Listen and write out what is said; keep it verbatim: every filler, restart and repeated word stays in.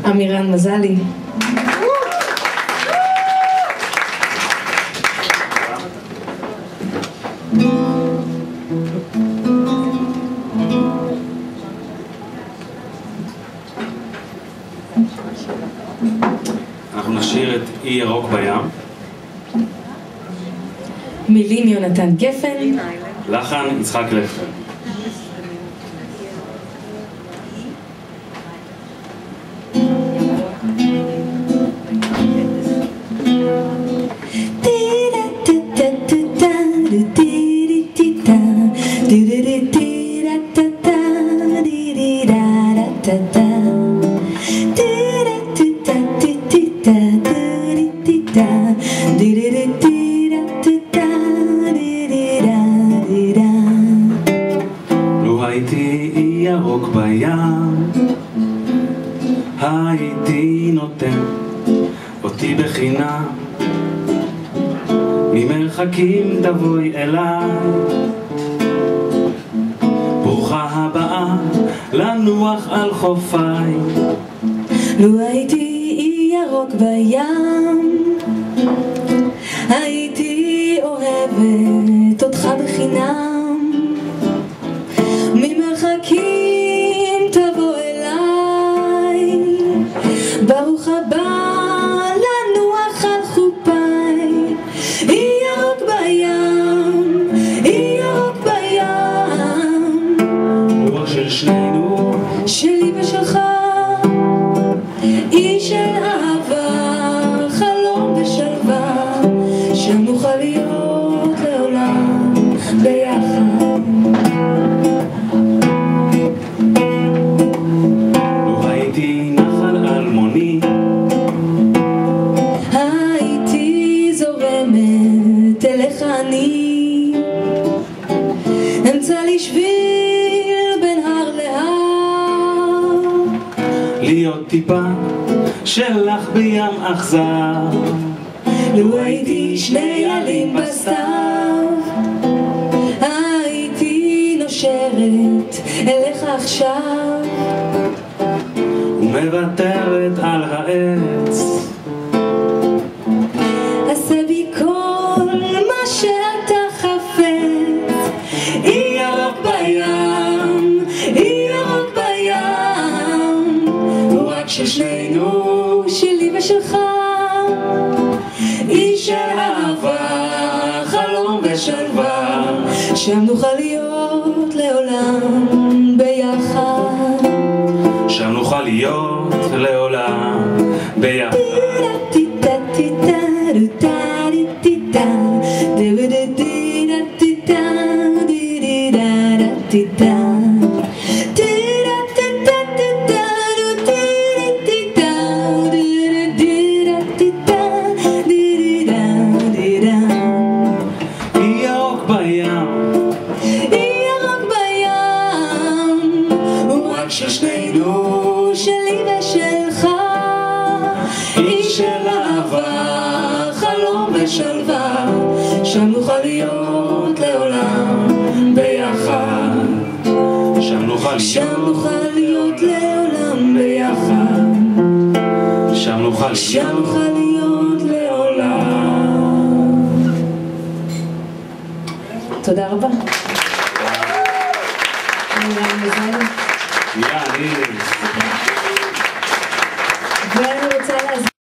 אמירן מזלי. אנחנו נשאיר את אי ירוק בים. מילים יונתן גפן. לחן יצחק לפר. לו הייתי אי ירוק בים, הייתי נותן אותי בחינם, ממרחקים תבואי אליי, ברוכה הבאה לנוח על חופיי. לו הייתי אי ירוק בים, הייתי אוהבת אותך בחינם, ממרחקים תבוא אליי, ברוך הבא לנוח על חופיי. אי ירוק בים, אי ירוק בים, רוח של שנינו, שלי ושלך, אי של אהבה, חלום ושלווה, שם נוכל להיות לעולם ביחד. לו הייתי נחל אלמוני, הייתי זורמת אליך אני, אמצא לי שביל בין הר להר, להיות טיפה שלך בים אכזר. לו הייתי שני עלים בסתיו, הייתי נושרת אליך עכשיו, ומוותרת על העץ. עשה בי כל מה שאתה חפץ. אי ירוק בים, אי ירוק בים, רק של שנינו, שלי ושלך, אי של אהבה, חלום ושלווה, שם נוכל להיות לעולם ביחד. שם נוכל להיות לעולם ביחד. אי ירוק בים, אי ירוק בים, רק של שנינו, שלי ושלך, אי של אהבה, חלום ושלווה, שם נוכל להיות לעולם ביחד. שם נוכל שם להיות, נוכל להיות לעולם ביחד. שם נוכל שם להיות. נוכל להיות לעולם. תודה רבה. אמירן מזלי. יאללה, אני